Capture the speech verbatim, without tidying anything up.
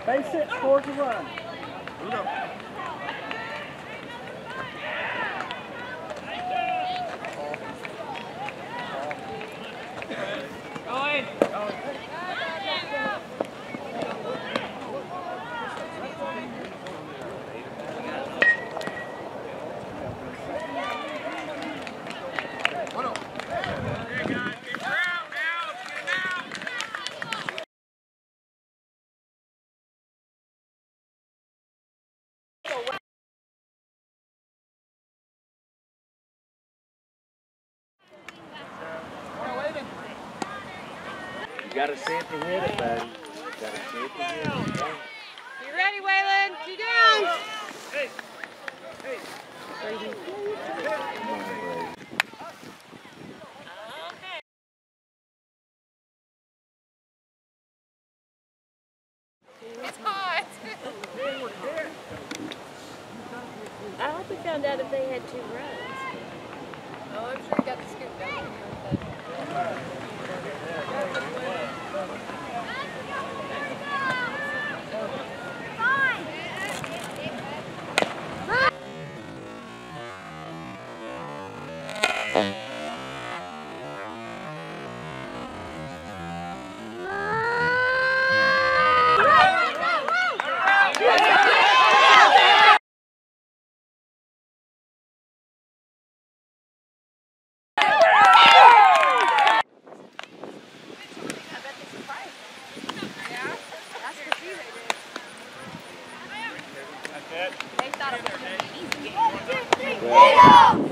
Base it, scores a run. Here we go. Going. You gotta see it to hit it, buddy. You gotta see it to hit it. Go. You ready, Waylon? You down? Hey. Hey. Come on, Brady. It's hot. I hope we found out if they had two runs. Oh, I'm sure he got the scoop down. That's it. They thought it was easy.